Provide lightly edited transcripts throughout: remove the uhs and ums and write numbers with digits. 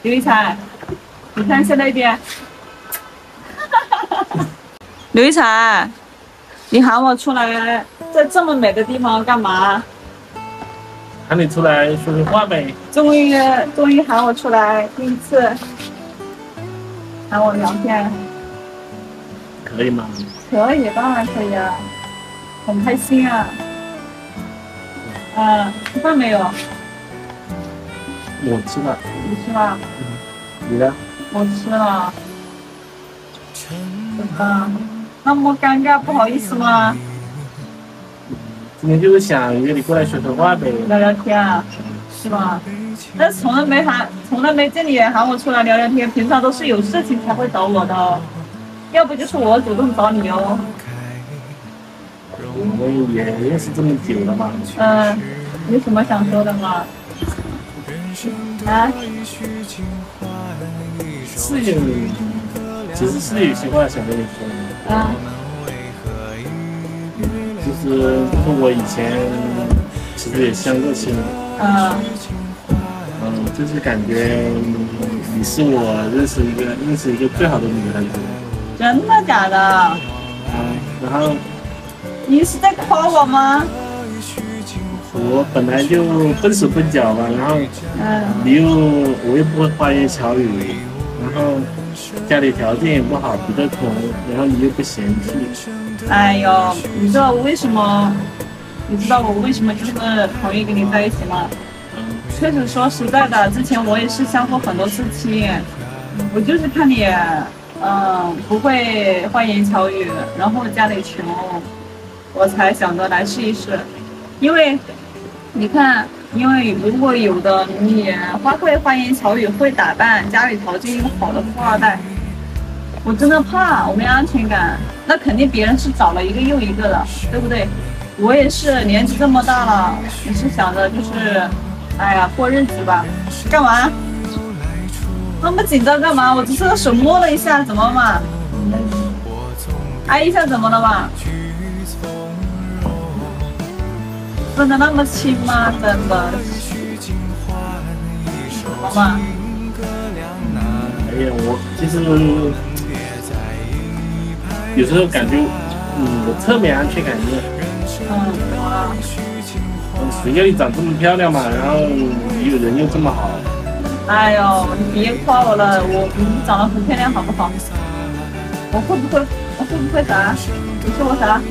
刘一才，你看一下那边。刘一才，你喊我出来，在这么美的地方干嘛？ 喊你出来说说话呗。 终于喊我出来，第一次喊我聊天。 可以吗？ 可以，当然可以啊，很开心啊。吃饭没有？ 我吃了。 你吃了？ 你呢？ 我吃了。怎么那么尴尬，不好意思吗？ 今天就是想约你过来说说话呗。 聊聊天啊，是吧？但是从来没见你喊我出来聊聊天，平常都是有事情才会找我的哦，要不就是我主动找你哦。 我们也认识这么久了嘛。 有什么想说的吗？啊？ 其实是有些话想跟你说的。就是我以前其实也相过亲。就是感觉你是我认识一个最好的女孩子。 真的假的？ 然后你是在夸我吗？ 我本来就笨手笨脚吧，然后我又不会花言巧语，然后家里条件也不好，比较穷，然后你又不嫌弃。 哎呦，你知道我为什么就是同意跟你在一起吗？确实说实在的，之前我也是相过很多次亲，我就是看你不会花言巧语，然后家里穷，我才想着来试一试。因为你看，如果有的你会花言巧语，会打扮，家里条件又好的富二代，我真的怕我没安全感。那肯定别人是找了一个又一个的，对不对？我也是年纪这么大了，也是想着就是，哎呀，过日子吧。干嘛？那么紧张干嘛？我只是手摸了一下，怎么嘛？挨一下怎么了嘛？分得那么清吗？真的？好吗？ 哎呀，我其实有时候感觉我特别安全感觉。 怎么了？ 谁叫你长这么漂亮嘛，然后有人又这么好。 哎呦，你别夸我了，你长得很漂亮，好不好？我会不会啥？你说我啥？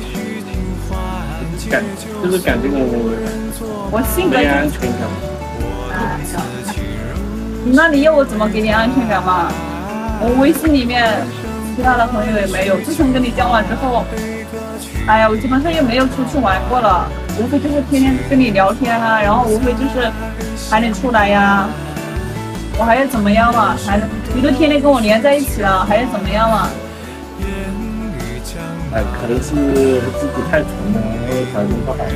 就是感觉我性格没安全感。 哎呀，那你要我怎么给你安全感嘛？我微信里面其他的朋友也没有，自从跟你交往之后，哎呀，我基本上也没有出去玩过了，无非就是天天跟你聊天啊，然后无非就是喊你出来呀，我还要怎么样嘛？你都天天跟我连在一起了，还要怎么样嘛？ 可能是自己太穷了，然后条件不好。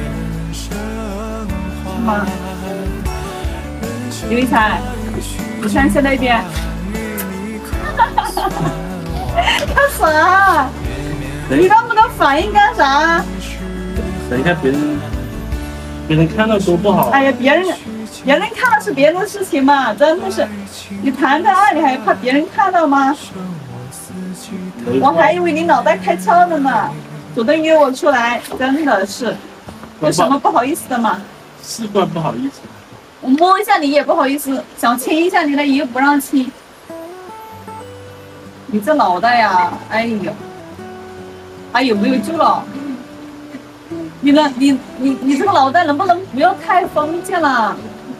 是吗？刘一才，你看一下那边。干啥？你那么多反应干啥？ 等一下别人看到多不好。 哎呀，别人看到是别人的事情嘛，真的是，你谈恋爱你还怕别人看到吗？我还以为你脑袋开窍了呢，主动约我出来，真的是，有什么不好意思的吗？ 是怪不好意思。 我摸一下你也不好意思，想亲一下你了，你又不让亲。你这脑袋呀，哎呦，还有没有救了？你这个脑袋能不能不要太封建了？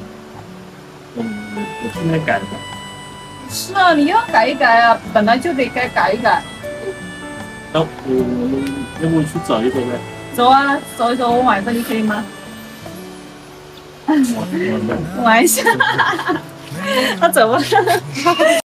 我现在改了。 是啊，你要改一改啊，本来就得该改一改。 那我们要不去走一走呗？ 走啊，走一走，我晚上你可以吗？玩一下，那走吧。